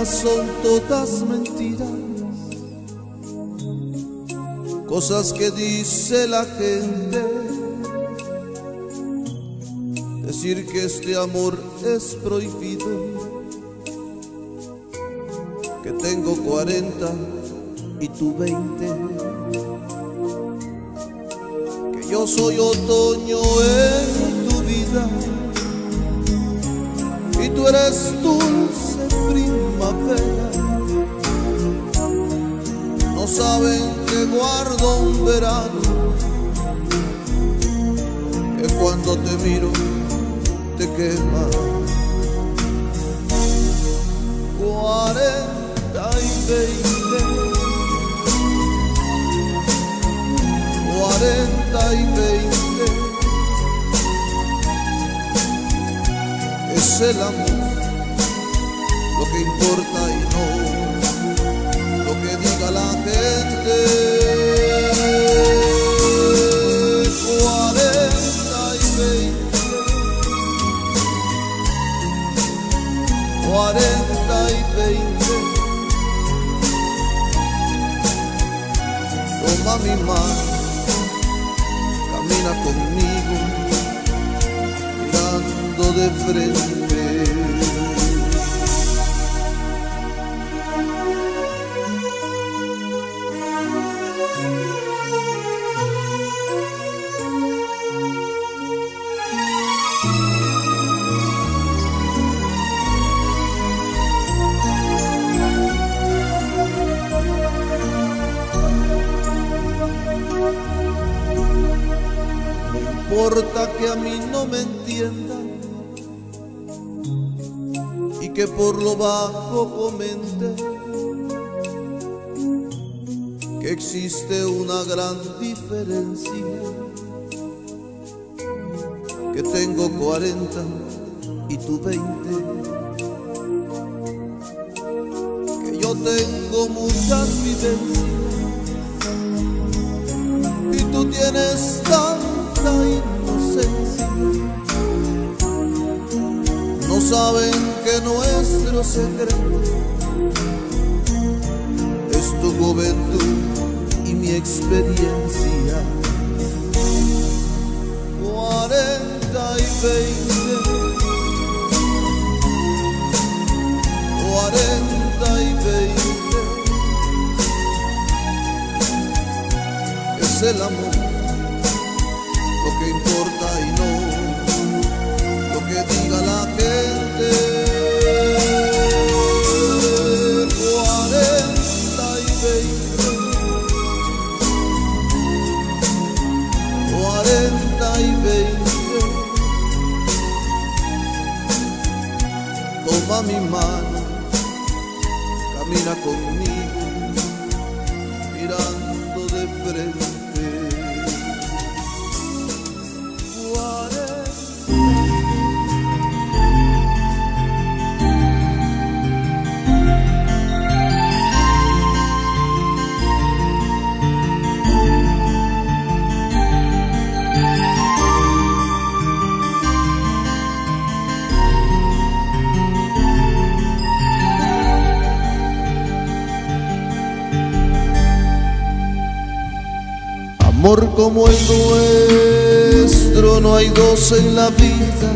vida son todas mentiras, cosas que dice la gente. Decir que este amor es prohibido, que tengo 40 y tú 20, que yo soy otoño en tu vida y tú eres dulce primavera. No saben que guardo un verano, que cuando te miro te quema. 40 y 20, 40 y 20, es el amor lo que importa y no lo que diga la gente. 40 y 20, 40 y 20, toma mi mano, camina conmigo, mirando de frente. No importa que a mí no me entiendan y que por lo bajo comente que existe una gran diferencia, que tengo 40 y tú 20, que yo tengo muchas vivencias y tú tienes tanta inocencia. No saben que nuestro secreto es tu juventud y mi experiencia. 40 y 20, 40 y 20, es el amor lo que importa y no lo que diga la gente. 40 y 20, 40 y 20, toma mi mano, camina conmigo, mirando de frente. Amor como el nuestro no hay dos en la vida,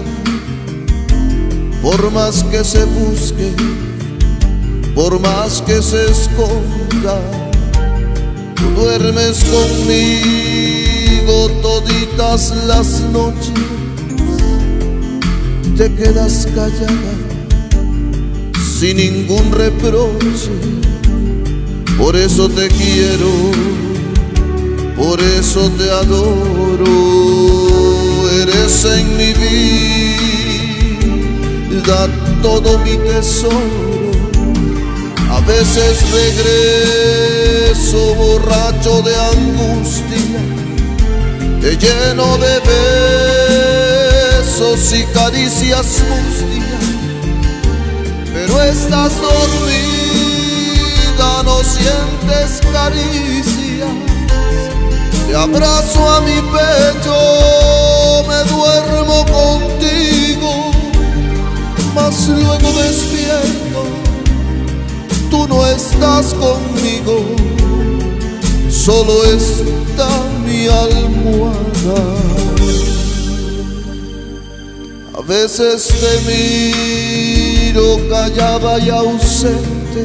por más que se busque, por más que se esconda. Tú duermes conmigo toditas las noches, te quedas callada sin ningún reproche. Por eso te quiero, por eso te adoro, eres en mi vida todo mi tesoro. A veces regreso borracho de angustia, te lleno de besos y caricias mustias, pero estás dormida, no sientes caricias. Te abrazo a mi pecho, me duermo contigo, mas luego despierto tú no estás conmigo, solo está mi almohada. A veces te miro callada y ausente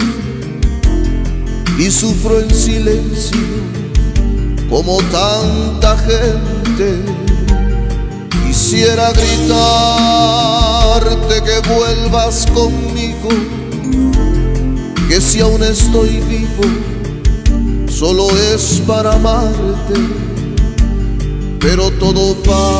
y sufro en silencio como tanta gente. Quisiera gritarte que vuelvas conmigo, que si aún estoy vivo solo es para amarte, pero todo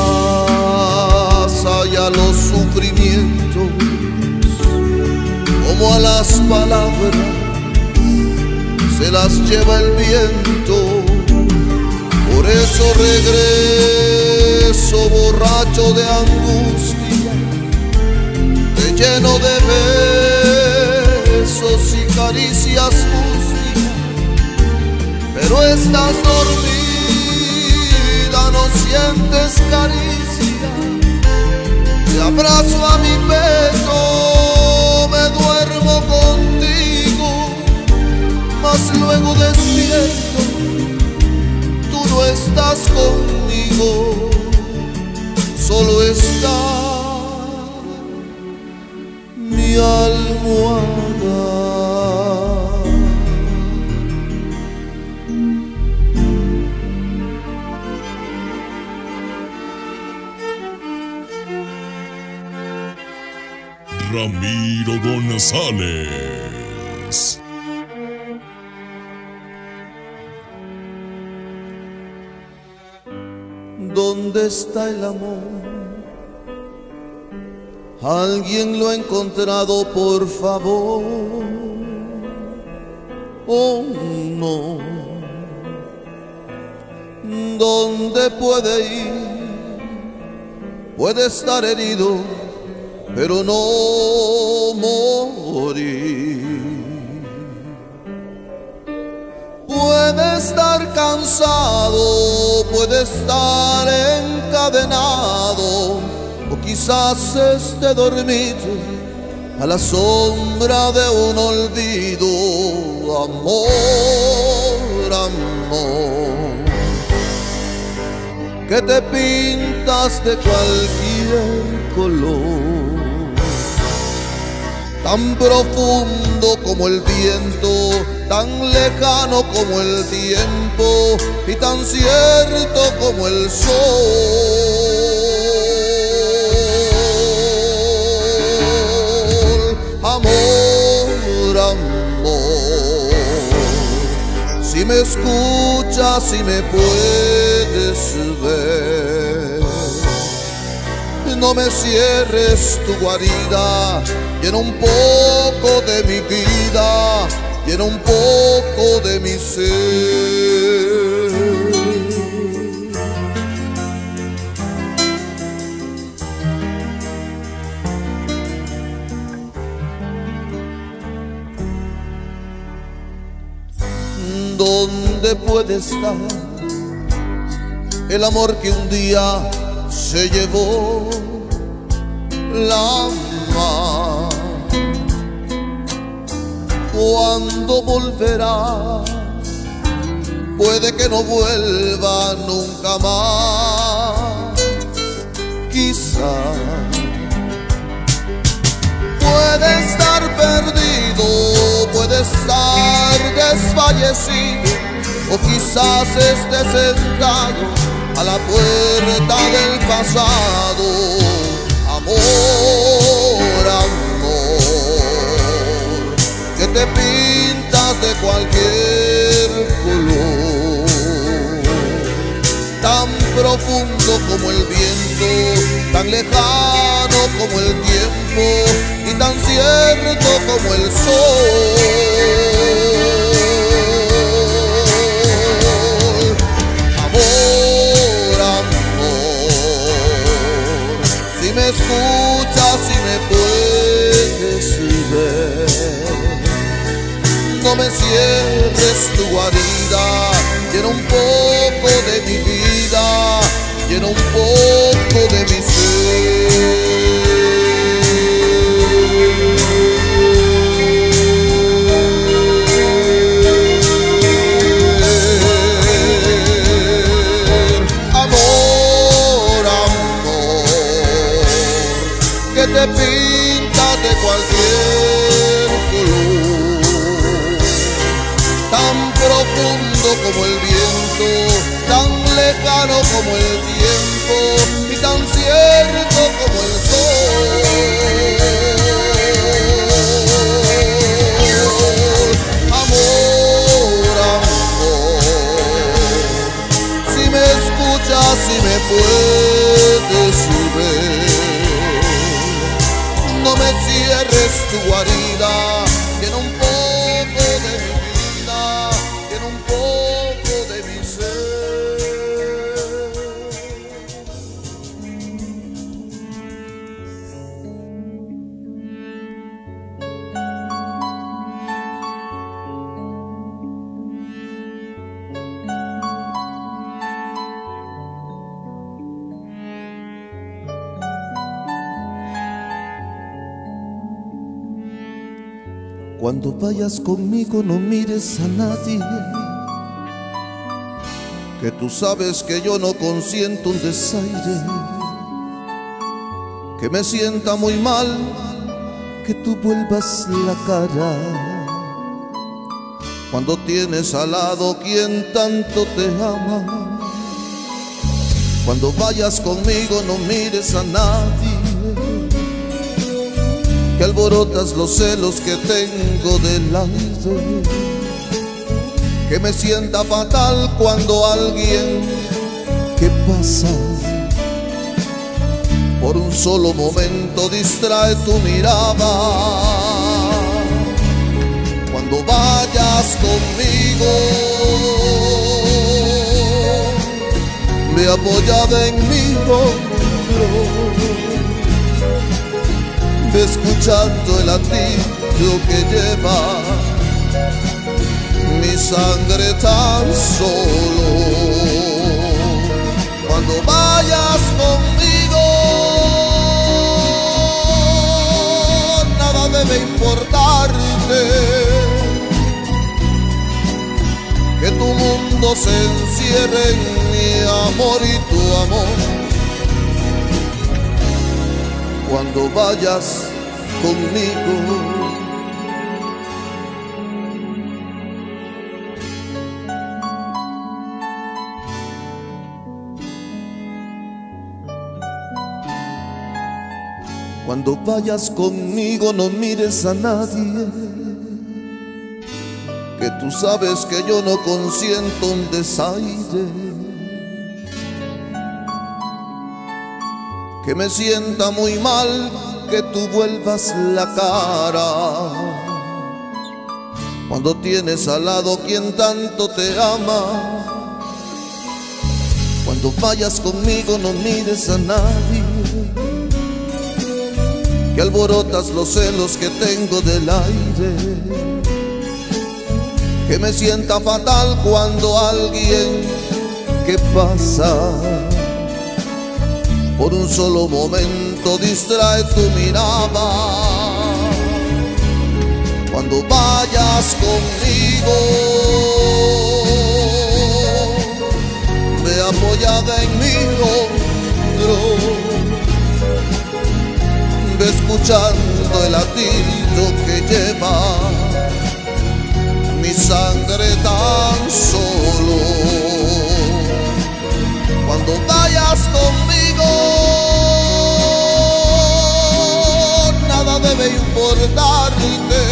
pasa y a los sufrimientos como a las palabras se las lleva el viento. Por eso regreso borracho de angustia, te lleno de besos y caricias mustias, pero estás dormida, no sientes caricia. Te abrazo a mi pecho, me duermo contigo, mas luego despierto, tú no estás conmigo, solo está mi almohada. Ramiro González. ¿Dónde está el amor? ¿Alguien lo ha encontrado, por favor? Oh, no. ¿Dónde puede ir? Puede estar herido, pero no morir. Puede estar cansado, puede estar encadenado, o quizás esté dormido a la sombra de un olvido. Amor, amor, que te pintas de cualquier color, tan profundo como el viento, tan lejano como el tiempo y tan cierto como el sol. Amor, amor, si me escuchas, si me puedes ver, no me cierres tu guarida, llena un poco de mi vida, llena un poco de mi ser. ¿Dónde puede estar el amor que un día se llevó la mar? ¿Cuándo volverá? Puede que no vuelva nunca más. Quizá puede estar perdido, puede estar desfallecido, o quizás esté sentado a la puerta del pasado. Amor, amor, que te pintas de cualquier color, tan profundo como el viento, tan lejano como el tiempo y tan cierto como el sol. Amor, amor, si me escuchas, si me puedes ver, no me cierres tu guarida, llena un poco de mi vida, llena un poco de mi ser. te pintas de cualquier color, tan profundo como el viento, tan lejano como el tiempo y tan cierto como el sol. Amor, amor, si me escuchas, si me puedes ver, no me cierres tu guarida, llena un poco de mi vida, llena un poco de mi Cuando vayas conmigo no mires a nadie, que tú sabes que yo no consiento un desaire, que me sienta muy mal que tú vuelvas la cara cuando tienes al lado quien tanto te ama. Cuando vayas conmigo no mires a nadie, que alborotas los celos que tengo del aire, que me sienta fatal cuando alguien que pasa por un solo momento distrae tu mirada. Cuando vayas conmigo, ve apoyada en mi hombro, ve escuchando el latido que lleva mi sangre tan solo. Cuando vayas conmigo, nada debe importarte, que tu mundo se encierre en mi amor y tu amor. Cuando vayas conmigo, cuando vayas conmigo no mires a nadie, que tú sabes que yo no consiento un desaire, que me sienta muy mal que tú vuelvas la cara cuando tienes al lado quien tanto te ama. Cuando vayas conmigo no mires a nadie, que alborotas los celos que tengo del aire, que me sienta fatal cuando alguien que pasa por un solo momento distrae tu mirada. Cuando vayas conmigo, ve apoyada en mi hombro, ve escuchando el latido que lleva mi sangre tan solo. Cuando vayas conmigo, nada debe importarte,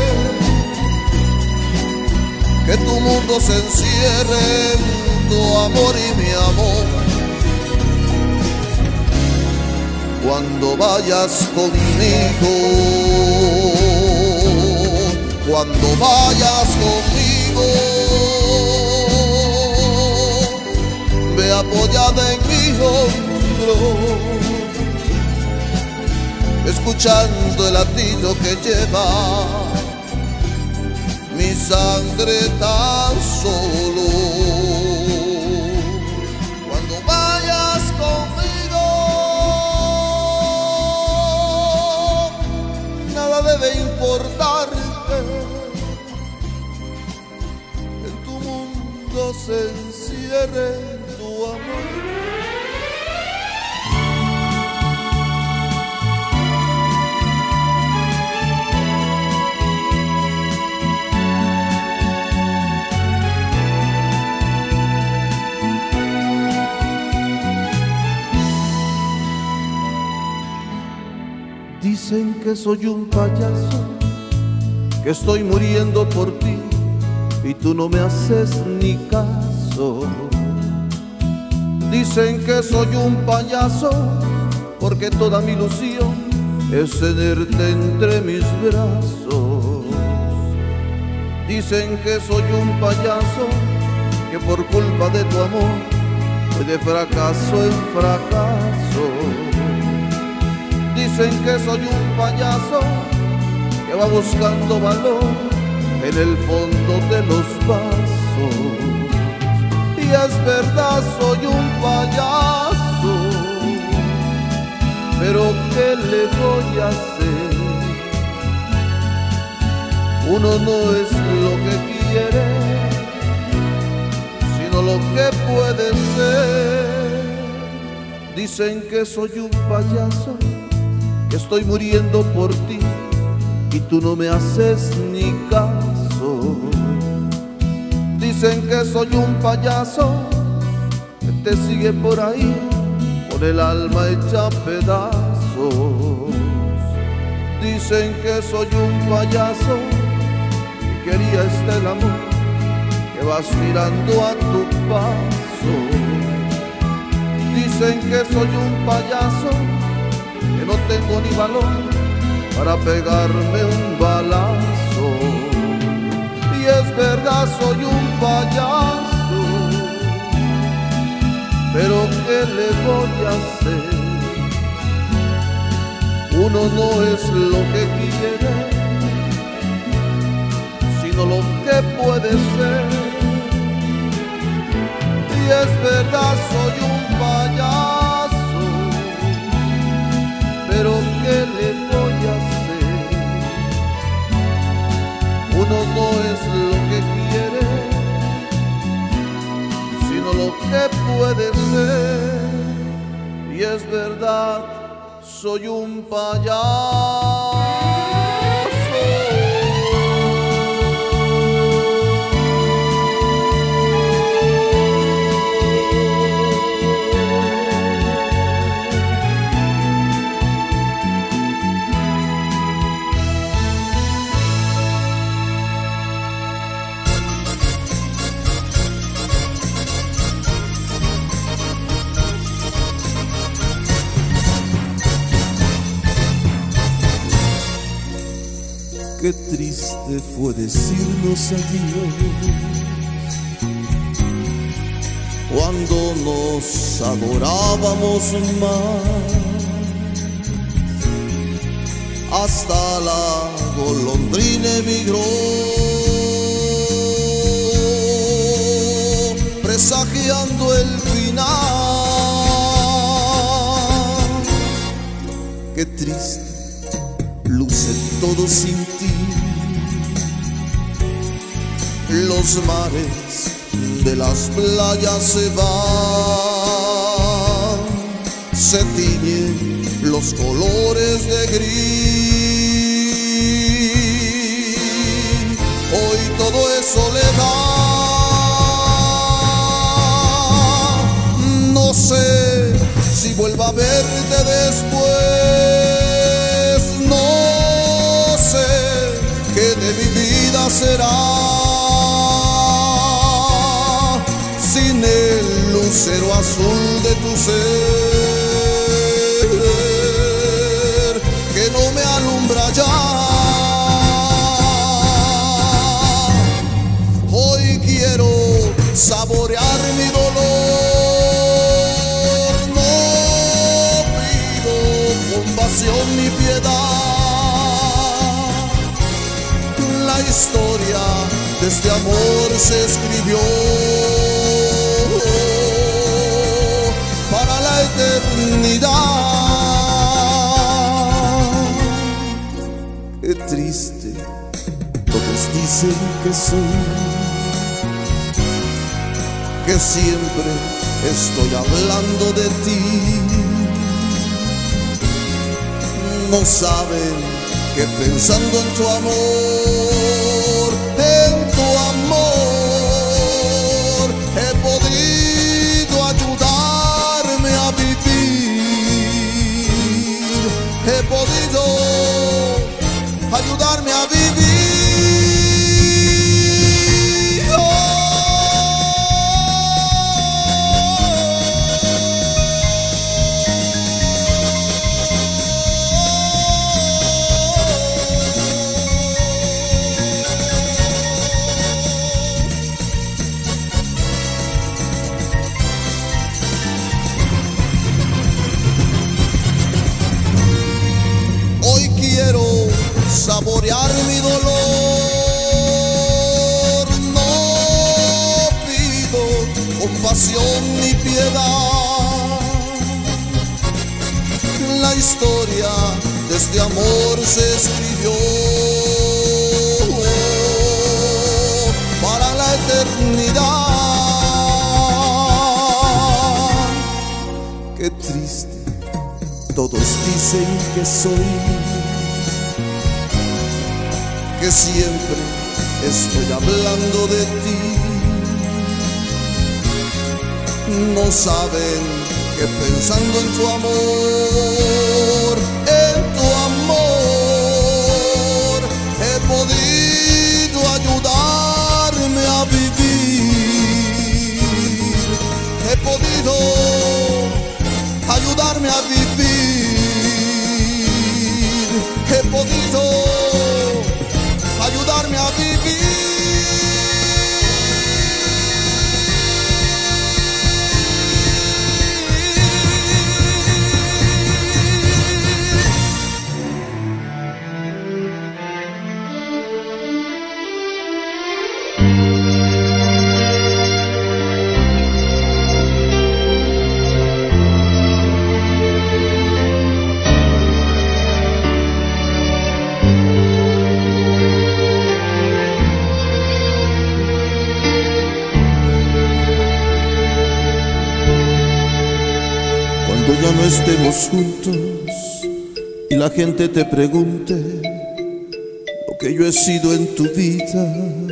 que tu mundo se encierre en tu amor y mi amor. Cuando vayas conmigo, cuando vayas conmigo, ve apoyada en mi hombro, escuchando el latido que lleva mi sangre tan solo. Cuando vayas conmigo, nada debe importarte, en tu mundo se encierre tu amor. Dicen que soy un payaso, que estoy muriendo por ti y tú no me haces ni caso. Dicen que soy un payaso porque toda mi ilusión es tenerte entre mis brazos. Dicen que soy un payaso, que por culpa de tu amor voy de fracaso en fracaso. Dicen que soy un payaso que va buscando valor en el fondo de los vasos. Y es verdad, soy un payaso, pero ¿qué le voy a hacer? Uno no es lo que quiere, sino lo que puede ser. Dicen que soy un payaso, que estoy muriendo por ti y tú no me haces ni caso. Dicen que soy un payaso que te sigue por ahí con el alma hecha pedazos. Dicen que soy un payaso que quería el amor que vas tirando a tu paso. Dicen que soy un payaso que no tengo ni valor para pegarme un balazo. Y es verdad, soy un payaso, pero ¿qué le voy a hacer? Uno no es lo que quiere, sino lo que puede ser. Y es verdad, soy un payaso, pero ¿qué le voy a hacer? Uno no es lo que quiere, sino lo que puede ser. Y es verdad, soy un payaso. Qué triste fue decirnos adiós cuando nos adorábamos más. Hasta la golondrina emigró, presagiando el final. Qué triste luce todo sin ti. Los mares de las playas se van, se tiñen los colores de gris. Hoy todo es soledad. No sé si vuelva a verte después. No sé qué de mi vida será sin el lucero azul de tu ser, que no me alumbra ya. Hoy quiero saborear mi dolor, no pido compasión ni piedad. La historia de este amor se escribió para la eternidad. Qué triste, todos dicen que soy, que siempre estoy hablando de ti. No saben que pensando en tu amor, he podido ayudarme a vivir, he podido saborear mi dolor. No pido compasión ni piedad. La historia de este amor se escribió para la eternidad. Qué triste, todos dicen que soy, que siempre estoy hablando de ti. No saben que pensando en tu amor, he podido ayudarme a vivir. He podido ayudarme a vivir. He podido ayudarme a vivir. Cuando ya no estemos juntos y la gente te pregunte lo que yo he sido en tu vida,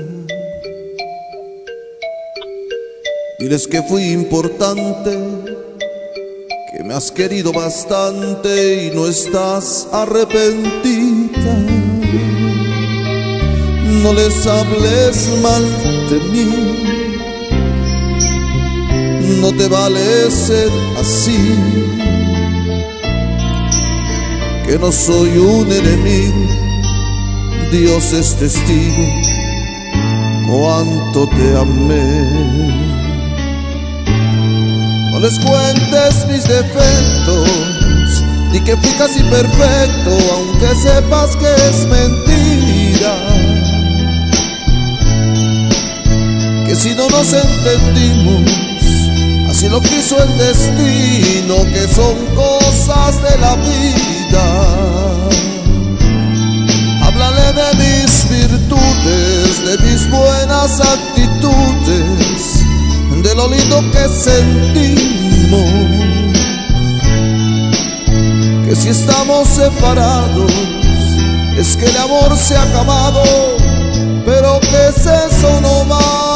diles que fui importante, que me has querido bastante y no estás arrepentida. No les hables mal de mí, no te vale ser así, que no soy un enemigo, Dios es testigo cuánto te amé. No les cuentes mis defectos, ni que fui casi perfecto, aunque sepas que es mentira, que si no nos entendimos, así lo quiso el destino, que son cosas de la vida. Háblale de mis virtudes, de mis buenas actitudes, de lo lindo que sentimos, que si estamos separados es que el amor se ha acabado, pero ¿qué es eso nomás?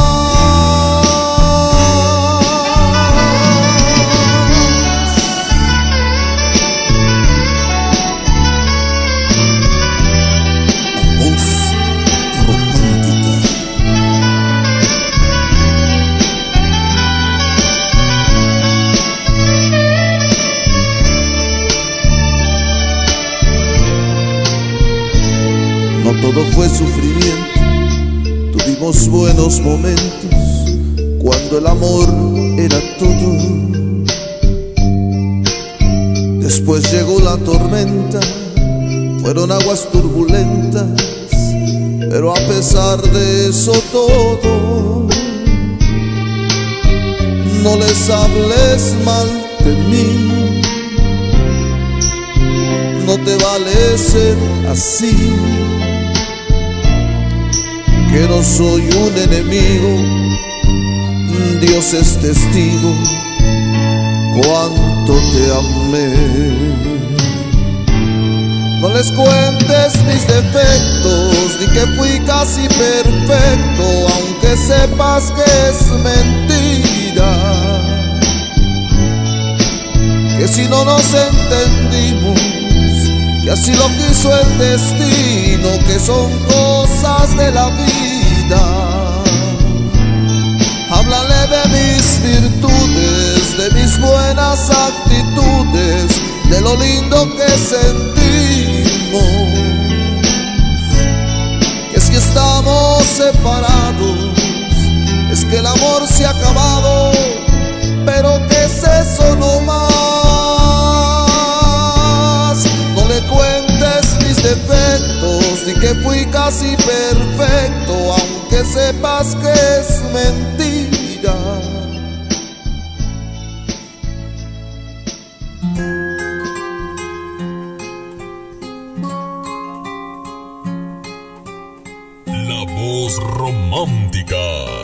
No todo fue sufrimiento, tuvimos buenos momentos cuando el amor era todo. Después llegó la tormenta, fueron aguas turbulentas, pero a pesar de eso todo, no les hables mal de mí, no te vale ser así, que no soy un enemigo, Dios es testigo cuánto te amé. No les cuentes mis defectos, ni que fui casi perfecto, aunque sepas que es mentira, que si no nos entendimos, que así lo quiso el destino, que son cosas de la vida. Háblale de mis virtudes, de mis buenas actitudes, de lo lindo que sentimos, que si estamos separados es que el amor se ha acabado, pero ¿qué es eso nomás? No le cuentes mis defectos, ni que que fui casi perfecto, aunque sepas que es mentira. La voz romántica.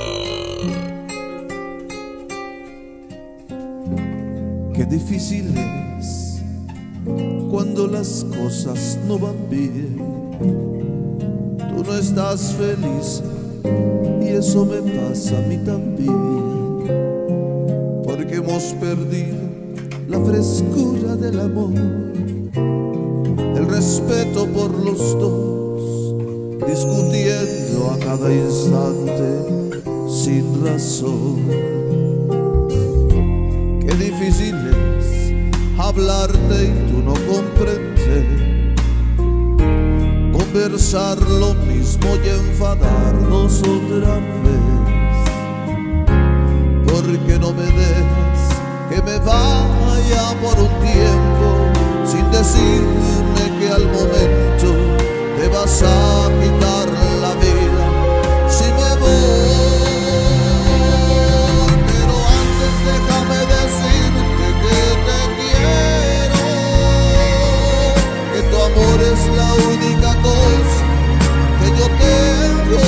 Qué difícil es cuando las cosas no van bien. Tú no estás feliz y eso me pasa a mí también, porque hemos perdido la frescura del amor, el respeto por los dos, discutiendo a cada instante sin razón. Qué difícil es hablarte y tú no comprender, conversar lo mismo y enfadarnos otra vez. Porque no me dejas que me vaya por un tiempo sin decirme que al momento te vas a quitar la vida si me voy. Pero antes déjame decirte que te quiero, que tu amor es la única cosa que yo tengo,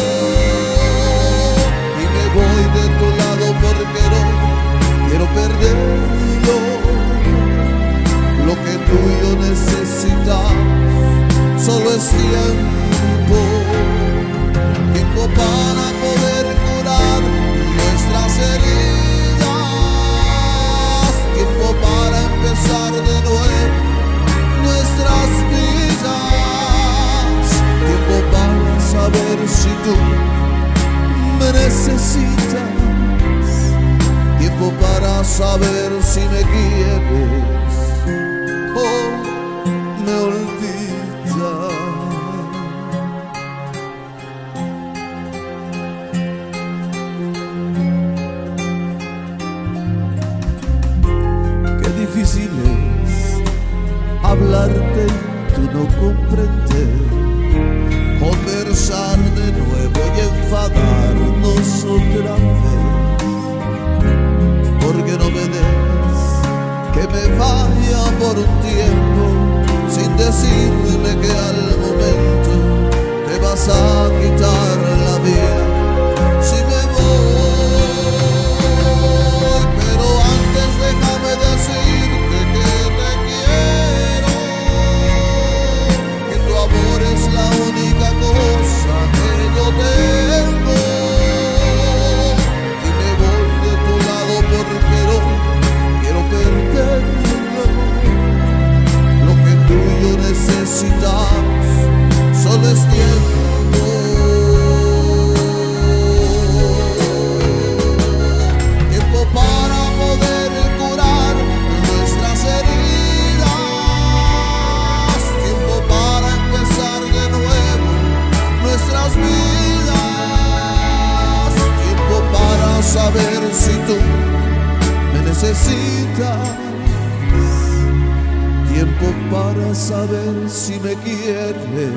y me voy de tu lado porque no quiero perderlo. Lo que tú y yo necesitamos solo es tiempo, tiempo para poder curar nuestras heridas, tiempo para empezar de nuevo nuestras vidas, tiempo para saber si tú me necesitas, tiempo para saber si me quieres o me olvidas. Qué difícil es hablarte y tú no comprender, conversar de nuevo y enfadarnos otra vez. Porque no me dejes que me vaya por un tiempo sin decirme que al momento te vas a quitar la vida si me voy. Pero antes déjame decirte que te quiero, que tu amor es la única cosa que yo tengo, y me voy de tu lado porque no quiero perderlo. Lo que tú y yo necesitamos solo es tiempo, tiempo para poder curar nuestras heridas, tiempo para empezar de nuevo nuestras vidas, tiempo para saber si tú me necesitas, tiempo para saber si me quieres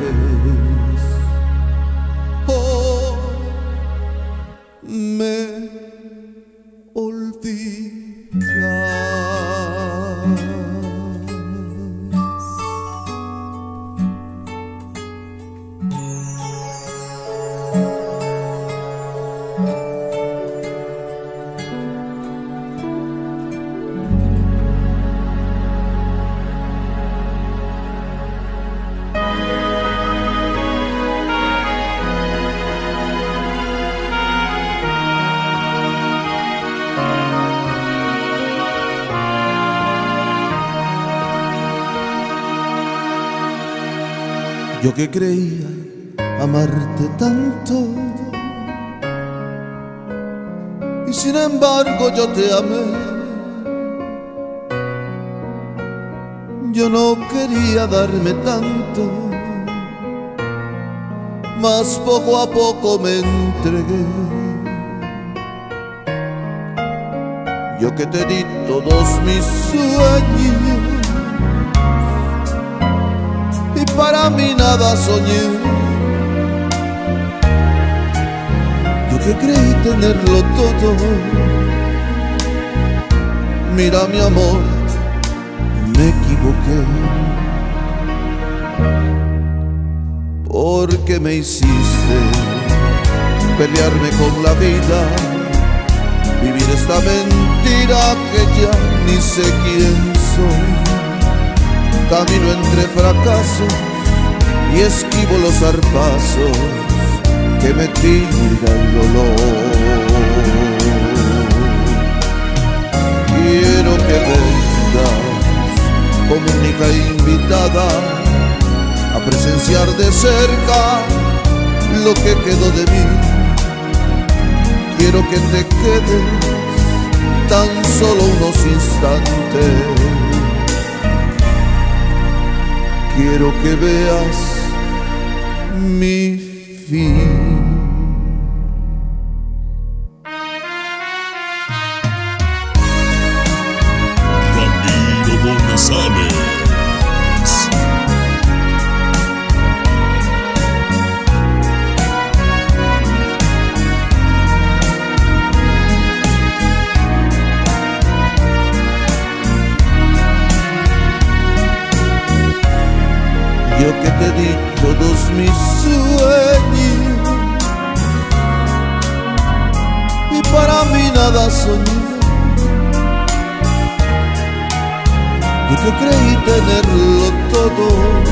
o me olvidas. Yo que creía amarte tanto, y sin embargo yo te amé. Yo no quería darme tanto, mas poco a poco me entregué. Yo que te di todos mis sueños y para mí nada soñé, que creí tenerlo todo. Mira mi amor, me equivoqué, porque me hiciste pelearme con la vida, vivir esta mentira que ya ni sé quién soy. Camino entre fracasos y esquivo los zarpazos que me tira el dolor. Quiero que vengas como única invitada a presenciar de cerca lo que quedó de mí. Quiero que te quedes tan solo unos instantes. Quiero que veas mi fin. Ramiro González. Yo que te di todos mis sueños y para mí nada soñé. Yo que creí tenerlo todo.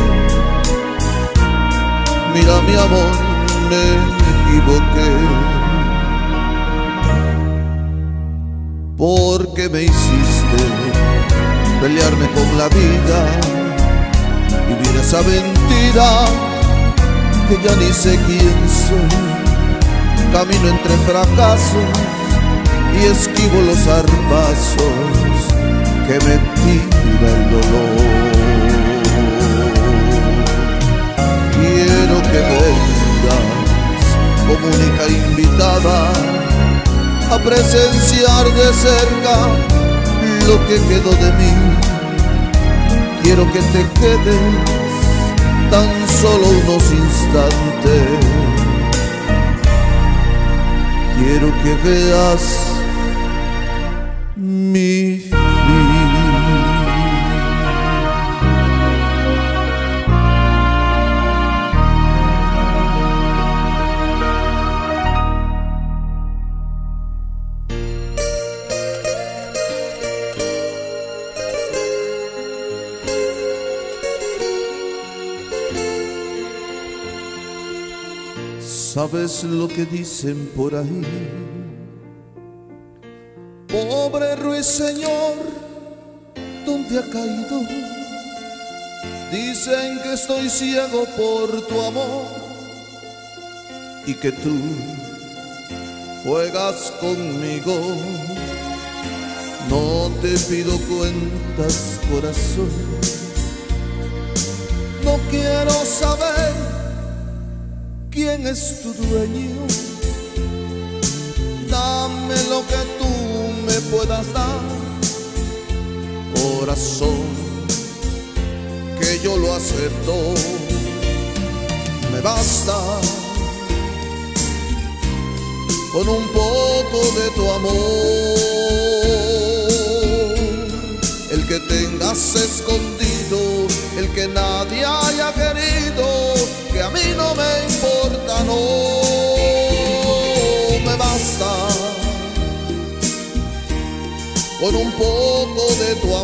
Mira mi amor, me equivoqué, porque me hiciste pelearme con la vida, vivir esa mentira que ya ni sé quién soy. Camino entre fracasos y esquivo los zarpazos que me tira el dolor. Quiero que vengas como única invitada a presenciar de cerca lo que quedó de mí. Quiero que te quedes tan solo unos instantes. Quiero que veas mi fin. ¿Sabes lo que dicen por ahí? Pobre ruiseñor, ¿dónde ha caído? Dicen que estoy ciego por tu amor y que tú juegas conmigo. No te pido cuentas, corazón, no quiero saber quién es tu dueño. Dame lo que tú me puedas dar, corazón, que yo lo acepto. Me basta con un poco de tu amor, el que tengas escondido, el que nadie haya querido, que a mí no me importa, no me basta con un poco de tu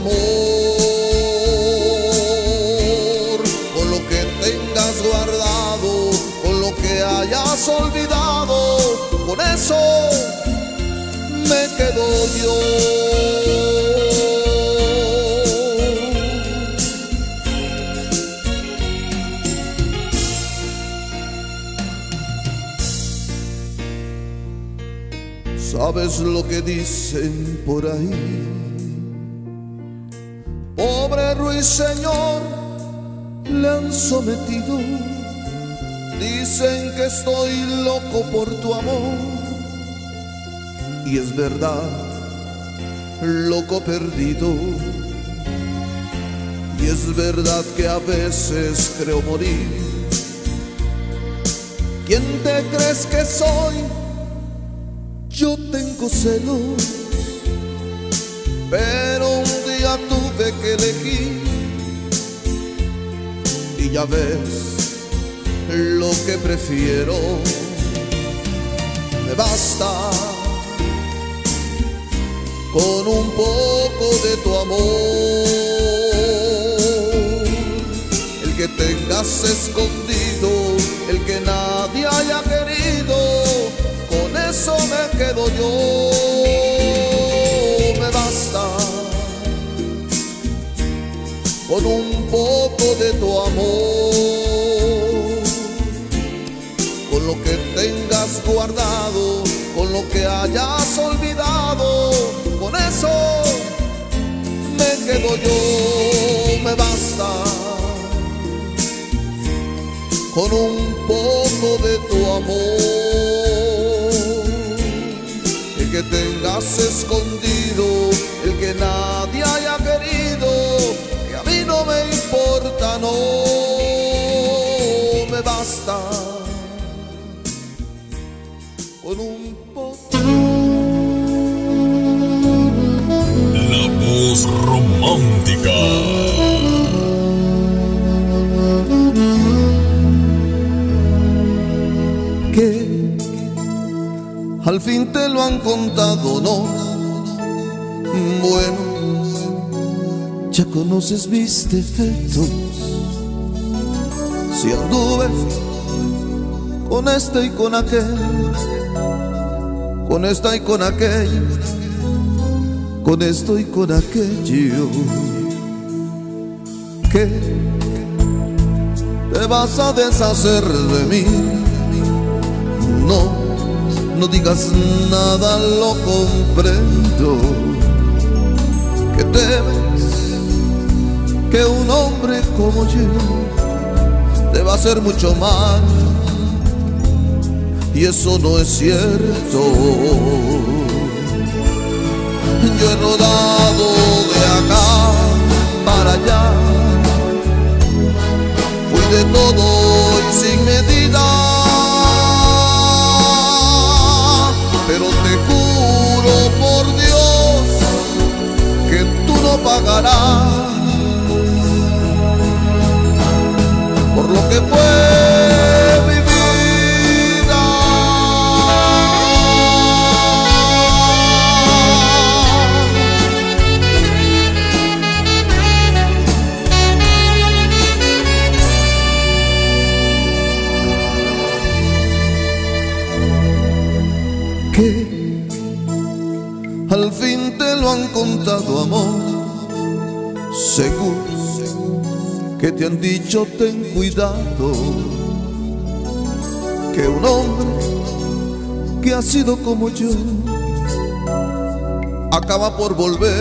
amor, con lo que tengas guardado, con lo que hayas olvidado, con eso me quedo yo. ¿Sabes lo que dicen por ahí? Pobre ruiseñor, le han sometido. Dicen que estoy loco por tu amor. Y es verdad, loco perdido. Y es verdad que a veces creo morir. ¿Quién te crees que soy Yo tengo celos, pero un día tuve que elegir y ya ves lo que prefiero. Me basta con un poco de tu amor, el que tengas escondido, el que nadie haya querido, con eso me quedo yo. Me basta con un poco de tu amor, con lo que tengas guardado, con lo que hayas olvidado, con eso me quedo yo. Me basta con un poco de tu amor, el que tengas escondido, el que nadie haya querido, que a mí no me importa, no. Me basta con un poco. La voz romántica. Que al fin te lo han contado, ¿no? Bueno, ya conoces mis defectos. Si anduve con este y con aquel, con esta y con aquel, con esto y con aquello, ¿qué te vas a deshacer de mí? No, no digas nada, lo comprendo, que temes que un hombre como yo te va a hacer mucho mal, y eso no es cierto. Yo he rodado de acá para allá, fui de todo y sin medida, pero te juro por Dios que tú no pagarás por lo que fue mi vida. Que al fin te lo han contado, amor, seguro que te han dicho ten cuidado, que un hombre que ha sido como yo acaba por volver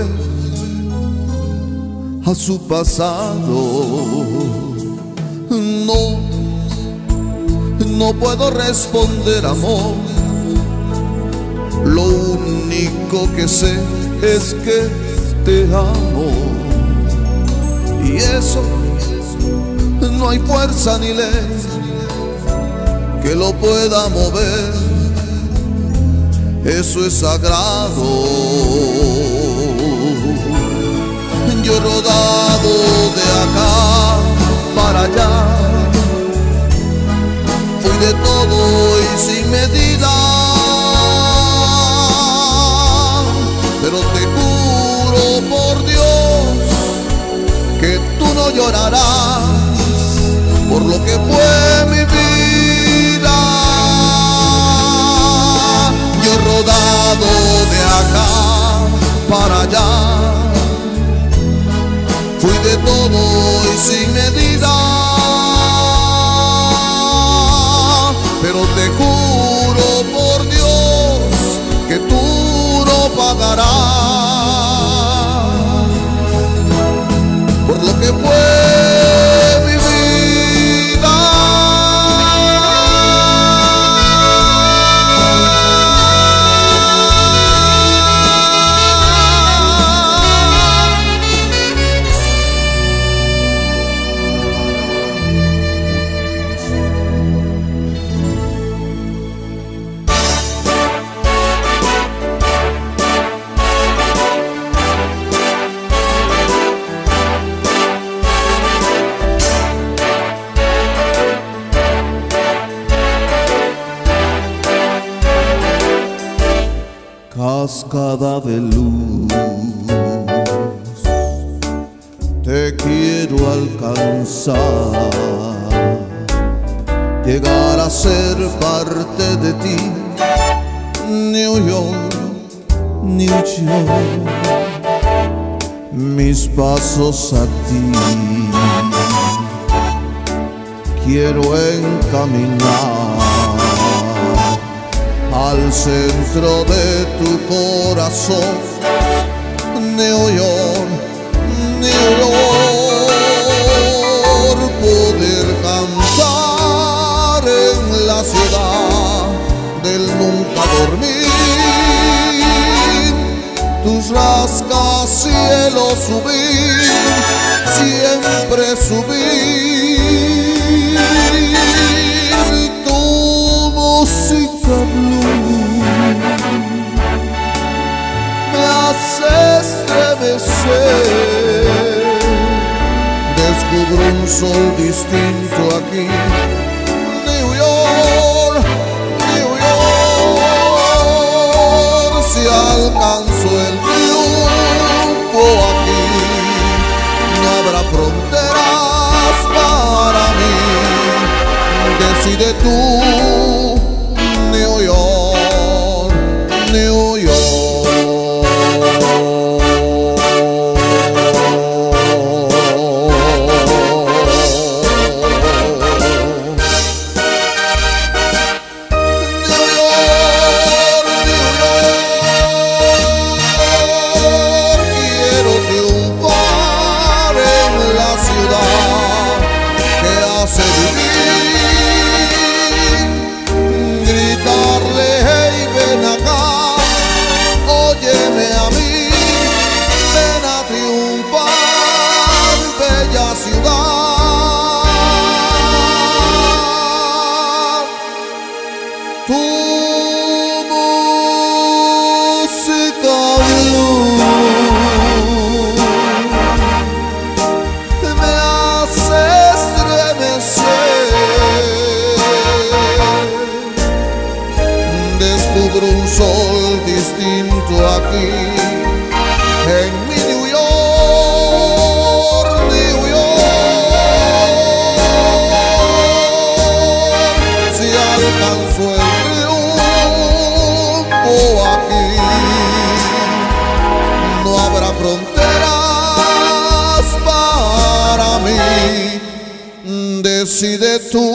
a su pasado. No, no puedo responder, amor, lo único que sé es que te amo, y eso no hay fuerza ni ley que lo pueda mover. Eso es sagrado. Yo he rodado de acá para allá, fui de todo y sin medida, pero te juro por Dios que tú no llorarás por lo que fue mi vida. Yo he rodado de acá para allá, fui de todo y sin medida, pero te juro por Dios que tú no pagarás por lo que fue mi vida. cascada de luz. Te quiero alcanzar, llegar a ser parte de ti. New York, New York, mis pasos a ti quiero encaminar, al centro de tu corazón. New York, New York, poder cantar en la ciudad del nunca dormir, tus rascacielos subir, siempre subir, tu música blues me hace estremecer. Descubro un sol distinto aquí. New York, New York, si alcanzo el triunfo aquí, no habrá fronteras para mí. Decide tú, New York, New York. Gritarle, hey, ven acá, óyeme a mí, ven a triunfar, bella ciudad. Tu música blues me hace estremecer. Descubro un sol distinto aquí en mi New York, New York. Si alcanzo el triunfo aquí, no habrá fronteras para mí. Decide tú,